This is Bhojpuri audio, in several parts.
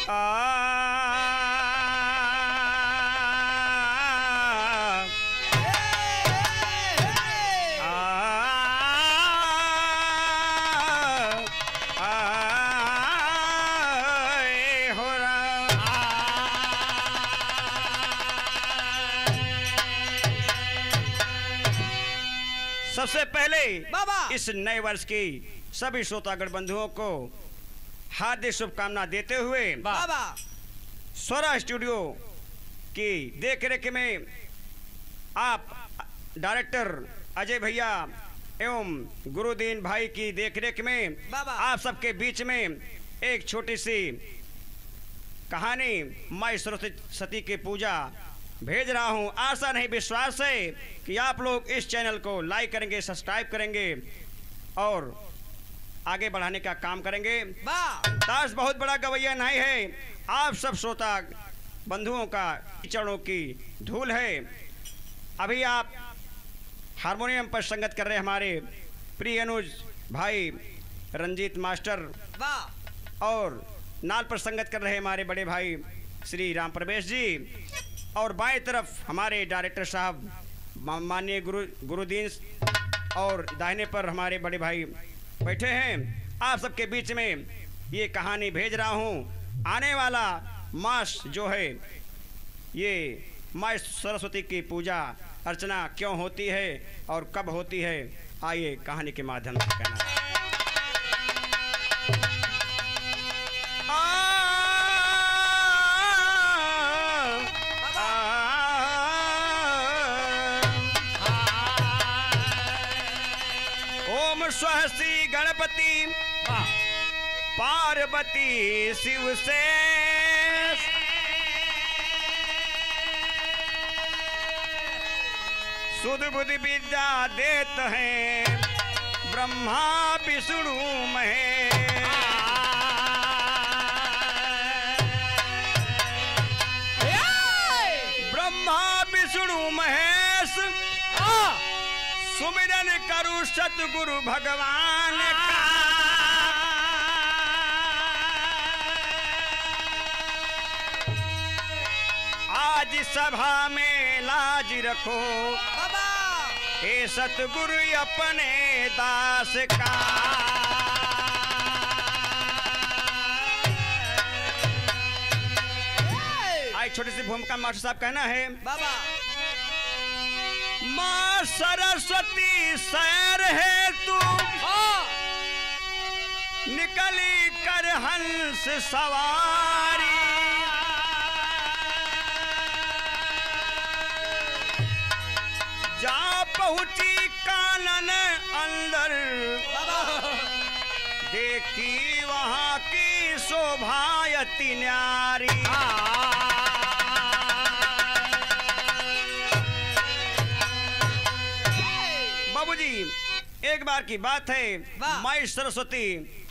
सबसे पहले इस नए वर्ष की सभी श्रोतागण बंधुओं को हार्दिक शुभकामना देते हुए स्वरा स्टूडियो की देखरेख में आप डायरेक्टर अजय भैया एवं गुरुदीन भाई की देखरेख में आप सबके बीच में एक छोटी सी कहानी माँ सरस्वती की पूजा भेज रहा हूं। आशा नहीं विश्वास है कि आप लोग इस चैनल को लाइक करेंगे, सब्सक्राइब करेंगे और आगे बढ़ाने का काम करेंगे। ताश बहुत बड़ा गवैया नहीं है, आप सब श्रोता बंधुओं का चरणों की धूल है। अभी आप हारमोनियम पर संगत कर रहे हमारे प्रिय अनुज भाई रंजीत मास्टर और नाल पर संगत कर रहे हमारे बड़े भाई श्री राम प्रवेश जी और बाएं तरफ हमारे डायरेक्टर साहब माननीय गुरुदीन और दाहिने पर हमारे बड़े भाई बैठे हैं। आप सबके बीच में ये कहानी भेज रहा हूँ। आने वाला मास जो है ये माँ सरस्वती की पूजा अर्चना क्यों होती है और कब होती है, आइए कहानी के माध्यम से कहना। स्वहसी गणपति पार्वती शिव से सुध बुद्धि विद्या देत हैं ब्रह्मा विष्णु महेश। ब्रह्मा विष्णु महेश सुमिरन करूं सतगुरु भगवान का। आज सभा में लाज रखो हे सतगुरु अपने दास का। आज छोटी सी भूमिका मास्टर साहब कहना है। माँ सरस्वती सैर है तू निकली कर हंस सवारी। जा पहुंची कानन अंदर देखी वहां की शोभायती न्यारी। बाबूजी एक बार की बात है, माँ सरस्वती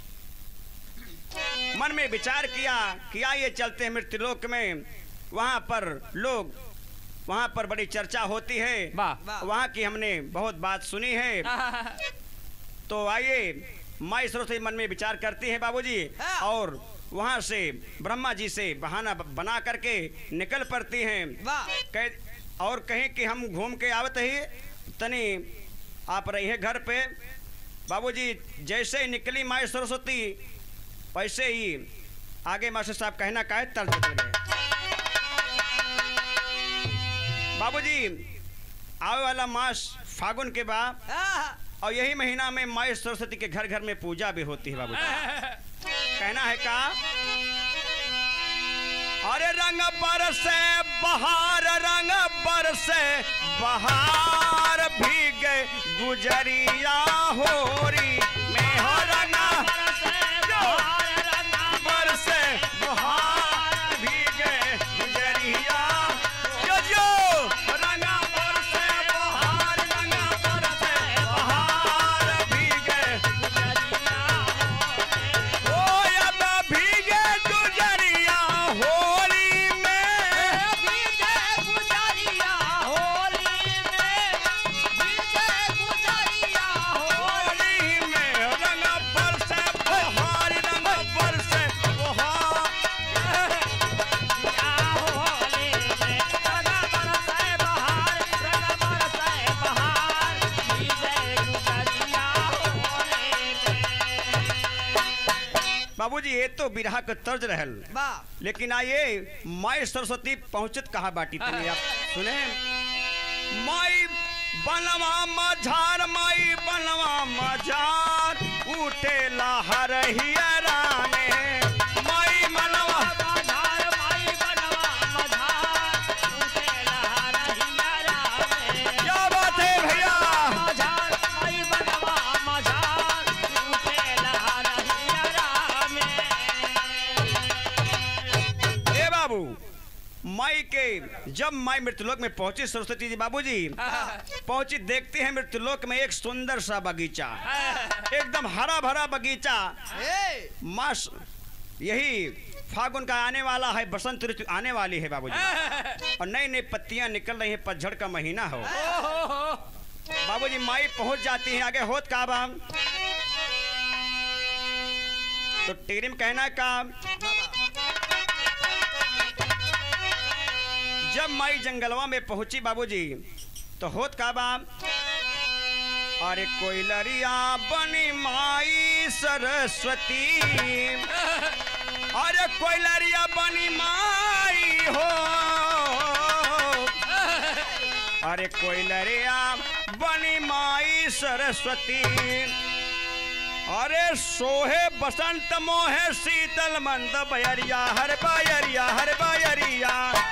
मन में विचार किया कि आइए चलते हैं मृत्युलोक में। वहां पर लोग वहां पर बड़ी चर्चा होती है, वहां की हमने बहुत बात सुनी है। तो आइए माँ सरस्वती मन में विचार करती है बाबूजी और वहां से ब्रह्मा जी से बहाना बना करके निकल पड़ती हैं और कहें कि हम घूम के आवत ही तनी आप रही है घर पे। बाबूजी जैसे ही निकली माँ सरस्वती वैसे ही आगे मास्टर साहब कहना का है तर्ज बदल गए। बाबूजी आवे वाला मास फागुन के बाद और यही महीना में माँ सरस्वती के घर घर में पूजा भी होती है बाबूजी। कहना है का अरे रंग बरसे बहार रंग बरसे बहार भीगे गुजरिया होरी में हो रंगा बरसे बहार भीगे गुजरिया जो रंगा बरसे बहार रंगा बरसे बहार भीगे गुजरिया हो अब भीगे गुजरिया होली में भीगे गुजरिया होली में भीगे गुजरिया होली में रंग बरसे बहार रंग बरसे बहार बाबूजी ये तो बिरहा का तर्ज रहल, लेकिन आइए माई सरस्वती पहुंचत कहा बाटी तनी आप सुने। माई बनवा मझार, माई बनवा मझार, उठे लहर हियरा में, माई मनवा मझार, माई बनवा मझार, उठे लहर हियरा में। क्या बात है भैया, मझार माई बनवा मझार, उठे लहर हियरा में। ए बाबू, माई के जब माई मृत्युलोक में पहुंची सरस्वती जी बाबूजी पहुंची, देखते हैं मृत्युलोक में एक सुंदर सा बगीचा, एकदम हरा भरा बगीचा। माँ यही फागुन का आने वाला है, बसंत ऋतु आने वाली है बाबूजी, और नई नई पत्तियां निकल रही है, पतझड़ का महीना हो। बाबूजी माई पहुंच जाती है, आगे होत का बाम तो टेरिम कहना का। जब माई जंगलवा में पहुंची बाबूजी तो होत का बाम, अरे कोई लरिया बनी माई सरस्वती, अरे कोई लरिया बनी माई हो, अरे कोई लरिया बनी माई सरस्वती, अरे सोहे बसंत मोहे शीतल मंद बयरिया, हर बयरिया हर बयरिया।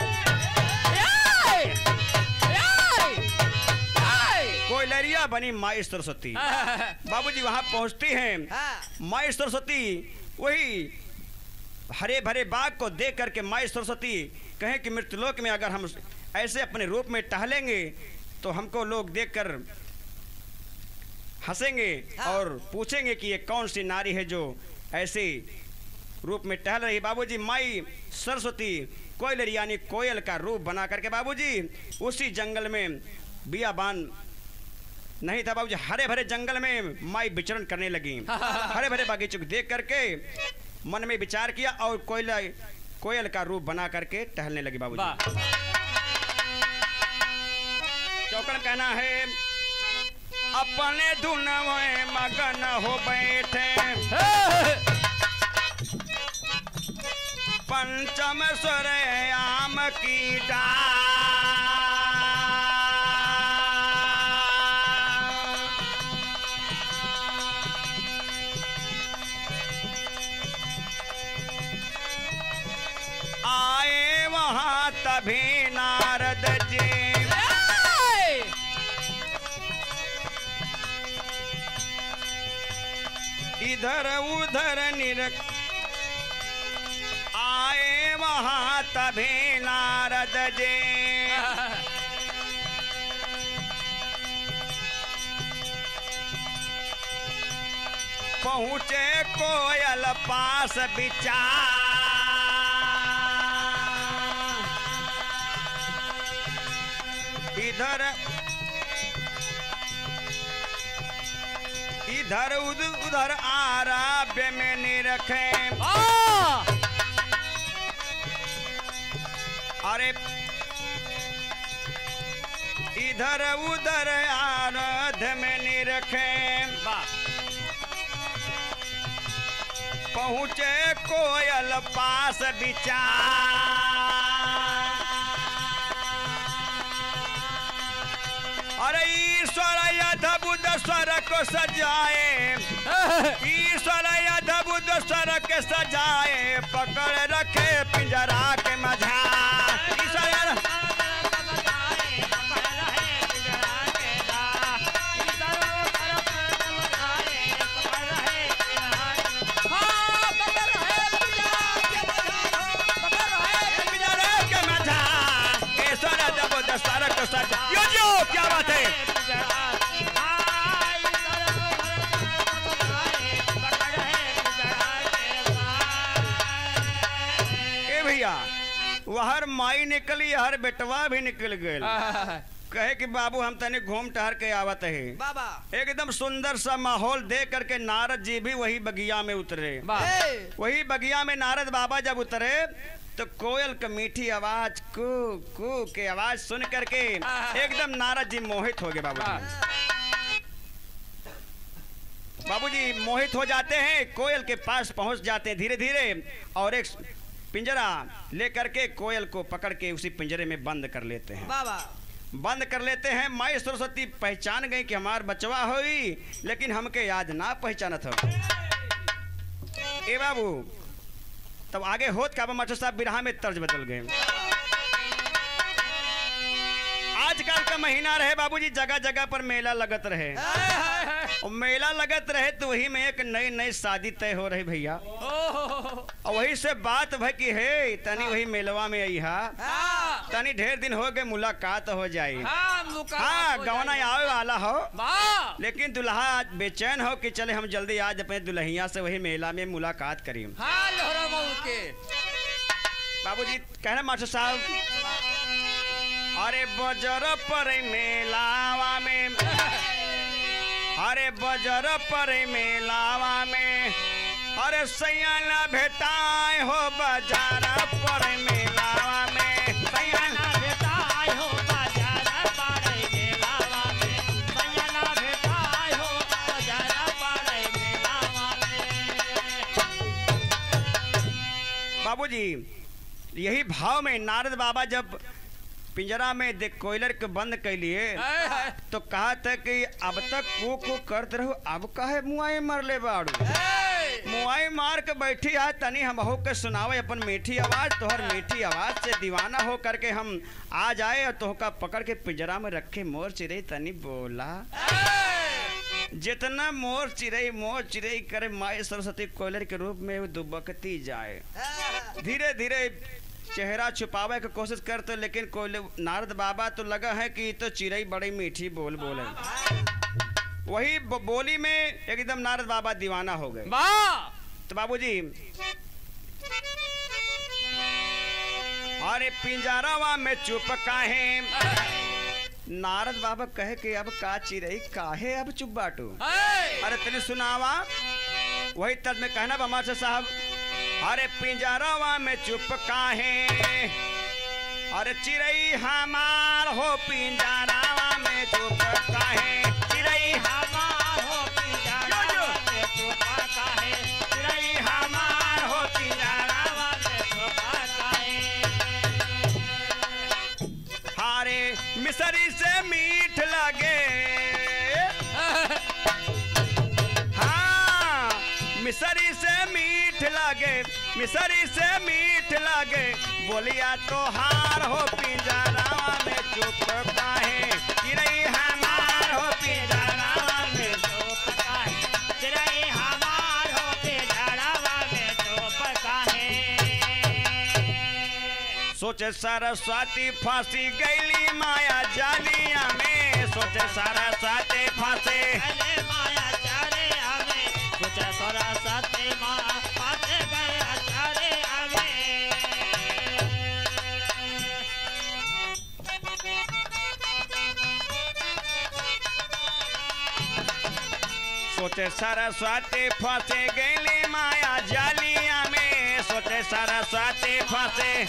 कोयलरिया बनी माई सरस्वती। बाबूजी वहां पहुंचती हैं, माई सरस्वती वही हरे भरे बाग को देख करके माई सरस्वती कहें कि मृत्युलोक में अगर हम ऐसे अपने रूप में टहलेंगे तो हमको लोग देखकर हंसेंगे और पूछेंगे कि ये कौन सी नारी है जो ऐसे रूप में टहल रही। बाबूजी माई सरस्वती कोयलरी यानी कोयल का रूप बना करके बाबूजी उसी जंगल में बियाबान नहीं था बाबूजी, हरे भरे जंगल में माई विचरण करने लगी। हरे भरे बागीचे को देख करके मन में विचार किया और कोयल का रूप बना करके टहलने लगी बाबूजी। चौकड़ कहना है, अपने धुन में मगन हो बैठे, पंचम स्वर आम की डाल, आए वहां तभी नारद जी, इधर उधर निरख, आए वहां तभी नारद जी, पहुंचे कोयल पास विचार, इधर उधर आराब्य में निरखे, अरे इधर उधर आराध्य में निरखे, पहुंचे कोयल पास विचार, अरे ईश्वर अद्भुत स्वर को सजाए, ईश्वर अद्भुत स्वर के सजाए, पकड़ रखे पिंजरा के मझा, क्या बात है। ए भैया वहर माई निकली, हर बेटवा भी निकल गए, कहे कि बाबू हम तने घूम टहर के आवत है बाबा। एकदम सुंदर सा माहौल देख करके नारद जी भी वही बगिया में उतरे। वही बगिया में नारद बाबा जब उतरे तो कोयल का मीठी आवाज कू कू के आवाज सुन करके एकदम नारद जी मोहित हो गए बाबू। बाबूजी मोहित हो जाते हैं, कोयल के पास पहुंच जाते हैं धीरे धीरे और एक पिंजरा लेकर के कोयल को पकड़ के उसी पिंजरे में बंद कर लेते हैं। बाबा बंद कर लेते हैं। माई सरस्वती पहचान गई कि हमार बचवा होई, लेकिन हमके याद ना पहचानत हो। ए बाबू तब आगे होत का मास्टर साहब बिरहा में तर्ज बदल गए। आजकल का महीना रहे बाबूजी, जगह जगह पर मेला लगत रहे और मेला लगत रहे तो वही में एक नई नई शादी तय हो रही भैया। और वही से बात भाई कि हे तनी वही मेलवा में आई हा, तनी ढेर दिन हो गए मुलाकात हो जाई। हाँ गवना आवे वाला हो, लेकिन दुल्हा आज बेचैन हो कि चले हम जल्दी आज अपने दुल्हिया से वही मेला में मुलाकात करी। बाबूजी कहना मास्टर साहब, अरे बजर पर मेलावा में, अरे बजर पर मेलावा में, अरे सैयाना भेटाए हो बाजार पर मेलावा में, सैयाना भेटाए हो बाजार पर मेलावा में, सैयाना भेटाए हो बाजार पर मेलावा में। बाबूजी यही भाव में नारद बाबा जब पिंजरा में देख कोयलर के बंद कर लिए तो कहा था कि अब तक को करते रहो, अब काहे मुआई मर ले बाड़ू, मुआई मार के बैठी है तनी हम हो के सुनावे अपन मीठी आवाज, तोहर मीठी आवाज से दीवाना हो करके हम आ जाए और तोहका पकड़ के पिंजरा में रखे मोर चिड़ई तनी बोला। जितना मोर चिड़ई करे माई सरस्वती कोयलर के रूप में दुबकती जाए। धीरे धीरे चेहरा छुपावे की कोशिश करते, लेकिन कोई नारद बाबा तो लगा है कि तो चिड़ई बड़ी मीठी बोल बोले। वही बोली में एकदम नारद बाबा दीवाना हो गए। तो बाबूजी अरे पिंजरावा में चुप काहे, नारद बाबा कहे कि अब का चिड़ई काहे अब चुप बाटू, अरे तेने सुनावा। वही तर्ज में कहना बा मास्टर साहब, अरे पिंजरावा में चुप काहे, अरे चिड़ई हमार हो पिंजरावा में चुप काहे, चिड़ई हमार हो पिंजरावा में चुप काहे, चिड़ई हमार हो पिंजरावा में चुप काहे। हारे मिसरी से मीठ लगे, हाँ मिसरी से मीठ लगे, मिसरी से मीठ लगे, बोलिया तो हार हो पिंजरावा में चुप काहे, चिड़ई हमार हो पिंजरावा में चुप काहे, चिड़ई हमार हो पिंजरावा में चुप काहे। सोचे सरस्वती फांसी गईली माया जालिया में, सोचे सरस्वती फांसी माया जालिया में, सोचे सरस्वती माया फांसी गया जालिया में। सोचे सरस्वती फांसी गईली माया जालिया में, सोचे सरस्वती फांसी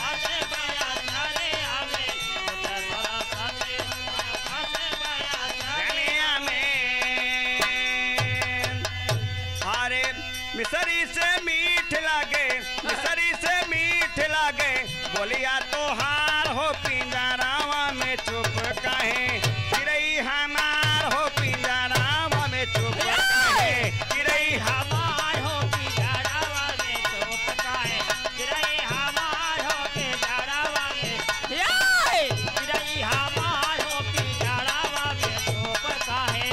मिसरी से मीठ लागे, मिसरी से मीठ लागे, बोलिया तो हार हो पिंजरावा में चुप काहे, चिड़ई हमार हो पिंजरावा में चुप काहे, चिड़ई हमार हो पिंजरावा में चुप काहे, चिड़ई हमार हो पिंजरावा में, चिड़ई हमार हो पिंजरावा में चुप काहे।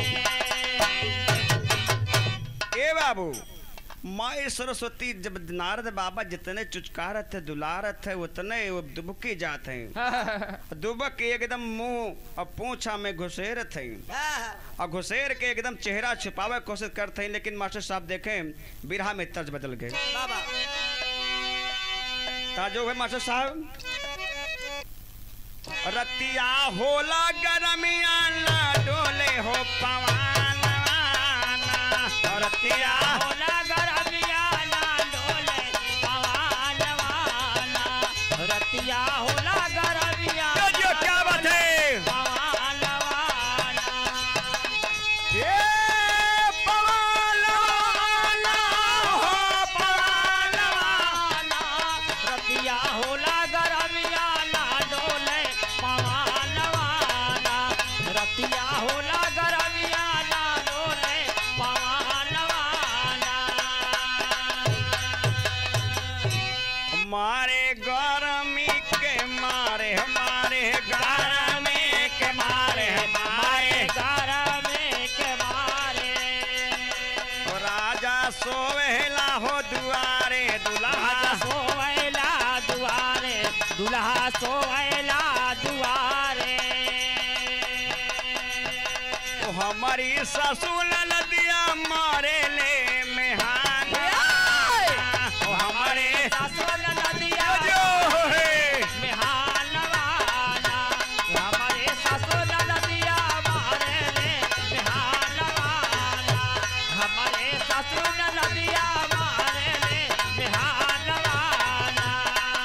ए बाबू माई सरस्वती जब नारद बाबा जितने चुचकारत थे दुलारत थे उतने वो दुबकी जाते हैं, दुबक के एकदम मुंह और पूंछा में घुसेर थे और घुसेर के एकदम चेहरा छुपावे कोशिश करते हैं। लेकिन मास्टर साहब देखें बिरहा में तर्ज बदल गए। ताजो है मास्टर साहब, रतिया होला गरमिया ला डोले हो पवाना, रतिया होला गरमिया ला डोले पवाना, रतिया होला गरमिया जो क्या बात है पवाना, ये पवाना होला गरमिया ना डोले पवनवाना मारे गरमी के मारे हमारे गरमी के मारे हमारे गरमी के मारे राजा सोवेला हो दुआरे दुल्हा सोवैला दुआरे दुल्हा सोवैला दुआरे हमारी ससुर नदिया मारे ले मेहाना हमारे ससुर नदिया जो है मेहानवाना हमारे ससुर नदिया मारे ले मेहानवाना हमारे ससुर नदिया मारे ले मेहानवाना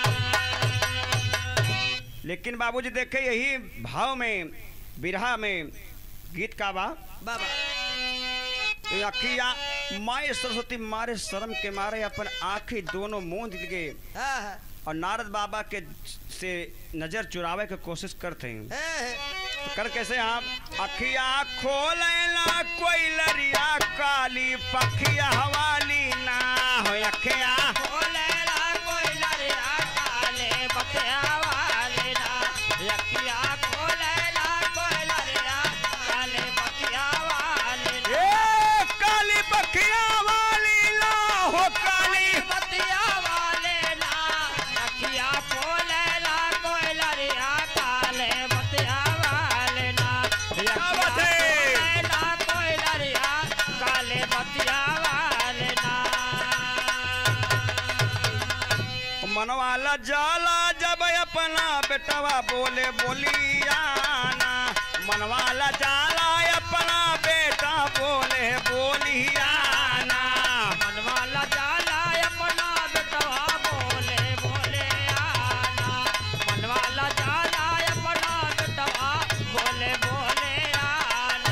लेकिन बाबूजी देखे यही भाव में बिरहा में गीत का बा बाबा अखिया माए सरस्वती मारे शर्म के मारे अपन आंखें दोनों मूंद गए और नारद बाबा के से नजर चुरावे के कोशिश करते हैं तो कर कैसे आप अखिया खोलेला कोई लरिया काली पखिया हवाली ना हो अखिया खोलेला कोई लरिया काले बतिया वाले ना यकिया खोलेला कोई लरिया काले बतिया वाले ना ए काली पखिया वाली ना हो काली बतिया वाले ना यकिया खोलेला कोई लरिया काले बतिया वाले ना यकिया खोलेला कोई लरिया काले बतिया वाले ना मनवाला जाला जब अपना बेटवा बोले बोलियाना मनवाला जाला अपना बेटा बोले बोलियाना मनवाला जाला अपना बेटवा बोले बोले आना मनवाला जाला अपना बेटवा बोले बोले आना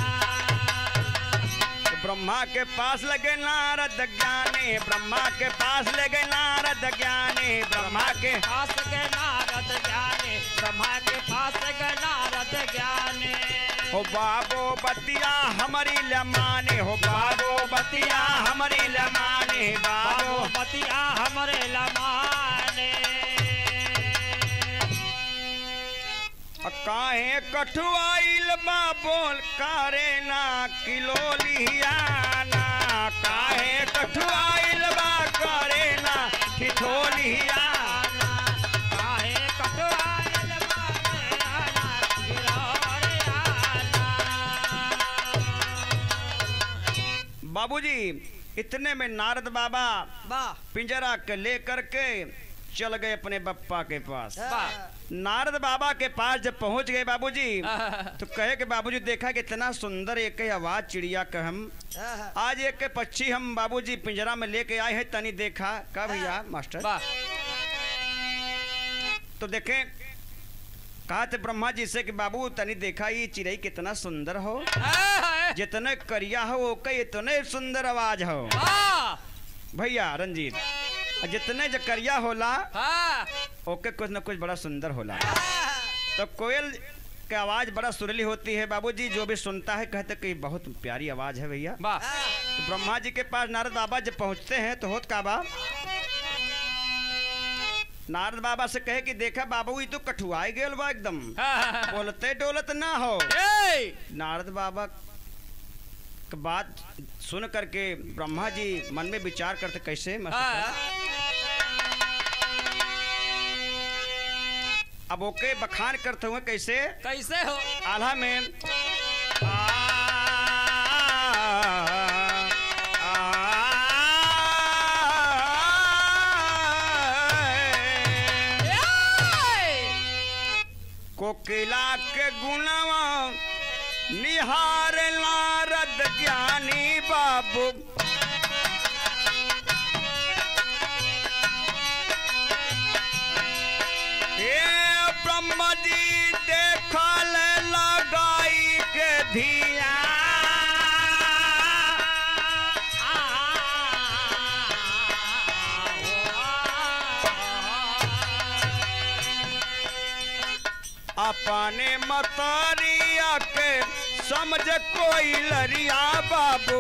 ब्रह्मा के पास लगे नारद ज्ञानी ब्रह्मा के पास लगे नारद ज्ञानी ब्रह्मा के पास के नारद ज्ञानी ब्रह्मा के पास के नारद ज्ञानी हो बाबो बतिया हमारी लमाने हो बाबो बतिया हमारी लमाने बाबो बाबो बतिया हमरे लमाने काहे कठुआइल बा बोल कारे ना किलो लियाना काहे कठुआइल बा करे ना ठिठोलियाना काहे कटवाइल बाने आना गिरौरे आना बाबूजी इतने में नारद बाबा वाह पिंजरा के लेकर के चल गए अपने बप्पा के पास वाह। नारद बाबा के पास जब पहुंच गए बाबूजी तो कहे कि बाबूजी देखा कि इतना सुंदर एक ही आवाज चिड़िया का हम आज एक के पक्षी हम बाबूजी पिंजरा में लेके आए हैं तनी देखा का भैया मास्टर वाह तो देखें कहा थे ब्रह्मा जी से कि बाबू तनी देखा ये चिड़ई कितना सुंदर हो जितने करिया हो ओके इतने सुंदर आवाज हो भैया रंजीत जितने जो करिया होला ओके कुछ न कुछ बड़ा सुंदर होला तो कोयल की आवाज बड़ा सुरीली होती है बाबूजी जो भी सुनता है कहते कि बहुत प्यारी आवाज है भैया वाह तो ब्रह्मा जी के पास नारद बाबा जब पहुंचते हैं तो होत का बा नारद बाबा से कहे कि देखा बाबू ये तो कठुआई गेल बा एकदम बोलते डोलत ना हो नारद बाबा की बात सुन करके ब्रह्मा जी मन में विचार करते कैसे अब ओके बखान करते हुए कैसे कैसे हो आल्हा में कोकिला के गुणवा निहार नारद ज्ञानी बाबू ब्रह्मा जी देखल लगाई के धिया अपने मतरिया के समझ कोई लरिया बाबू।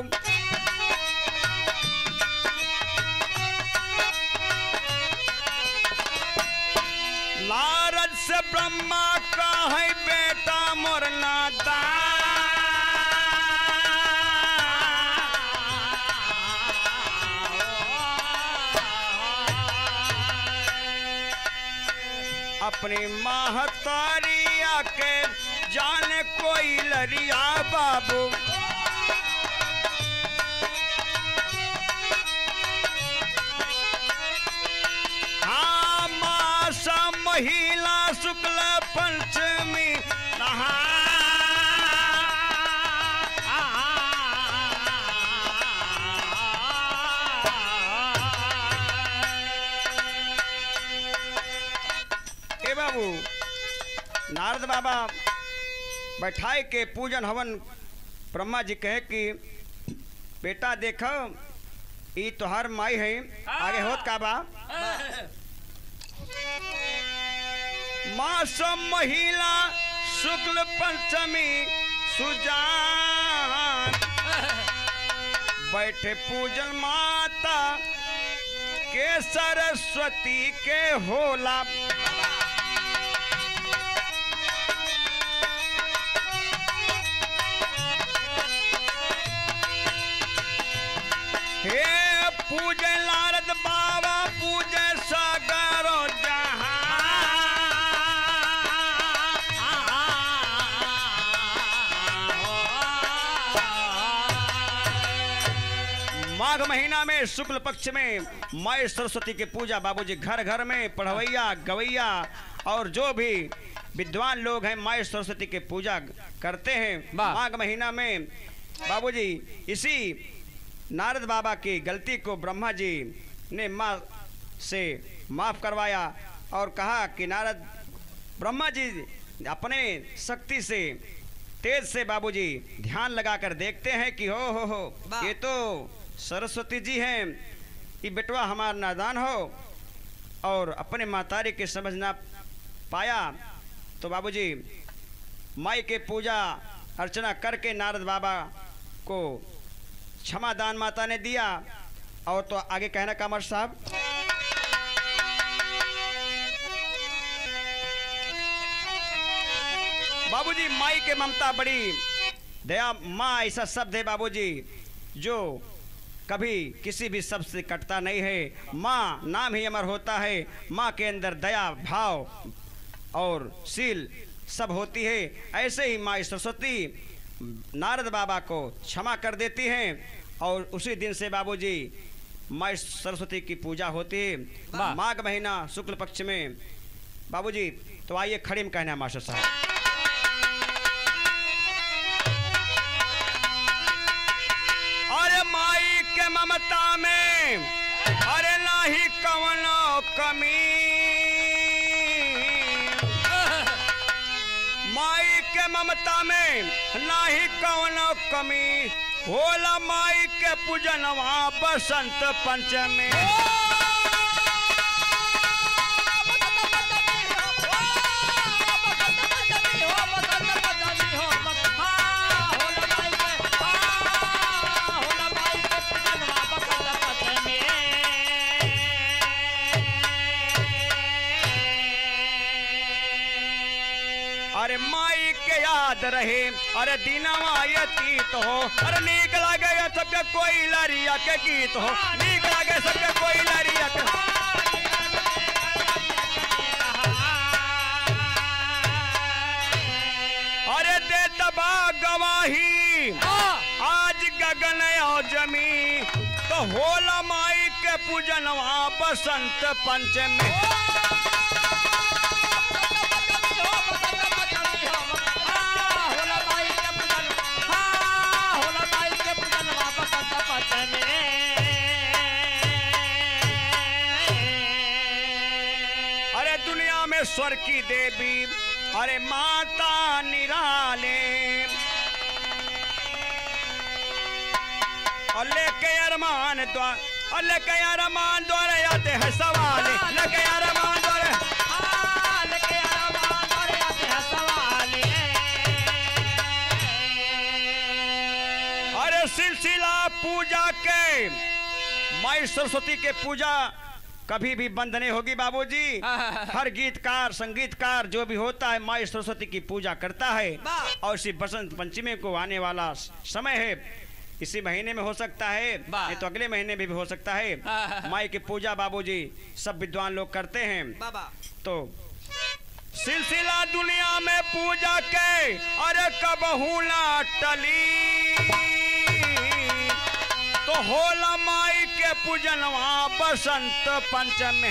नारद से ब्रह्मा का है बेटा मोर नादान। अपनी महतारिया के जाने कोई लरिया बाबू। हाँ मासा महिला शुक्ल पंचमी नहा। बाबू नारद बाबा बैठाए के पूजन हवन ब्रह्मा जी कहे कि बेटा देखो ई तोहर माई है। आगे होत का बा मास महिला शुक्ल पंचमी सुजान। बैठे पूजन माता के सरस्वती के होला। हे पूजे नारद बाबा पूजे सागरो जहां। माघ महीना में शुक्ल पक्ष में माई सरस्वती की पूजा बाबूजी घर घर में पढ़वैया गवैया और जो भी विद्वान लोग हैं माई सरस्वती की पूजा करते हैं माघ महीना में। बाबूजी इसी नारद बाबा की गलती को ब्रह्मा जी ने माँ से माफ करवाया और कहा कि नारद ब्रह्मा जी अपने शक्ति से तेज से बाबूजी ध्यान लगाकर देखते हैं कि हो ये तो सरस्वती जी हैं। ये बेटवा हमारा नादान हो और अपने मातारी के समझ ना पाया। तो बाबूजी माई के पूजा अर्चना करके नारद बाबा को क्षमा दान माता ने दिया। और तो आगे कहना कामर साहब बाबूजी माई के ममता बड़ी दया। माँ ऐसा शब्द है बाबूजी जो कभी किसी भी शब्द से कटता नहीं है। माँ नाम ही अमर होता है। माँ के अंदर दया भाव और शील सब होती है। ऐसे ही माँ सरस्वती नारद बाबा को क्षमा कर देती हैं और उसी दिन से बाबूजी माँ सरस्वती की पूजा होती है माघ महीना शुक्ल पक्ष में। बाबूजी तो आइए खड़ी में कहना है मास्टर साहब। अरे माई के ममता में अरे नाही कवनो कमी। माई के ममता में नाही कवनो कमी। होला माई के पूजनवा बसंत पंचमी। अरे माई के याद रहे अरे दीनवा यतीत हो। अरे नीक लागे सबके कोई लरिया के गीत हो। नीक लागे सबके कोई लरिया के। अरे दे दबा गवाही आज गगन और जमी। तो होला माई के पूजनवा बसंत पंचमी। स्वर की देवी अरे माता निराले। और लेके अरमान द्वार और लेके अरमान द्वार आते हैं सवाल। लेके अरमान द्वार लेके अरमान द्वार आते हैं सवाल। पूजा के, माई सरस्वती के पूजा कभी भी बंद नहीं होगी बाबूजी। हर गीतकार संगीतकार जो भी होता है माई सरस्वती की पूजा करता है। और इसी बसंत पंचमी को आने वाला समय है, इसी महीने में हो सकता है, नहीं तो अगले महीने में भी हो सकता है। माई की पूजा बाबूजी सब विद्वान लोग करते हैं। तो सिलसिला दुनिया में पूजा के अरे कबहू ना टली, तो होला माई के पूजनवा बसंत पंचमी।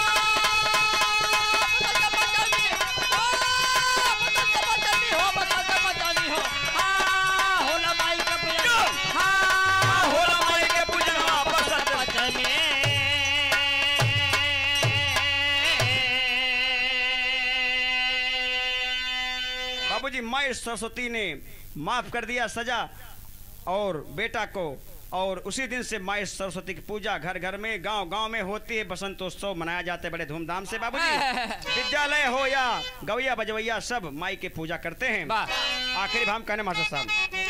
बाबूजी माई सरस्वती ने माफ कर दिया सजा और बेटा को, और उसी दिन से माई सरस्वती की पूजा घर घर में गांव गांव में होती है। बसंतोत्सव मनाया जाता है बड़े धूमधाम से बाबूजी। विद्यालय हो या गवैया बजवैया सब माई की पूजा करते हैं। आखिरी भाव कहने मास्टर साहब,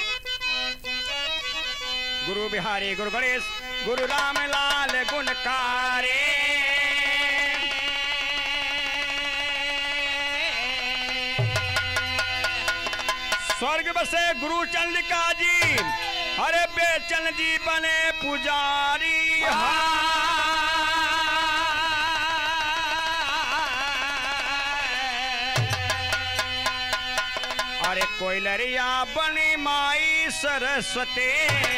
गुरु बिहारी गुरु गणेश गुरु राम लाल गुणकारे, स्वर्ग बसे गुरु चंद्रिका जी, अरे बेचन जी बने पुजारी। अरे कोयलरिया बनी माई सरस्वती,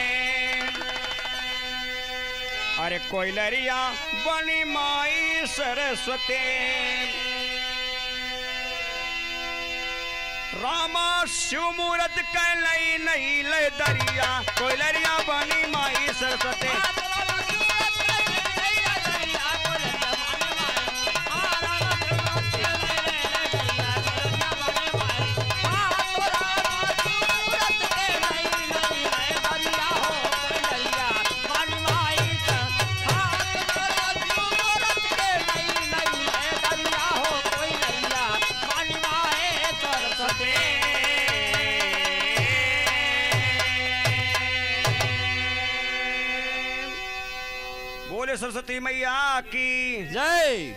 अरे कोयलरिया बनी माई सरस्वती। रामा शिव मूरत कै नई नई ले दरिया, कोयलरिया बनी माई सरस्वती। बोले सरस्वती मैया की जय।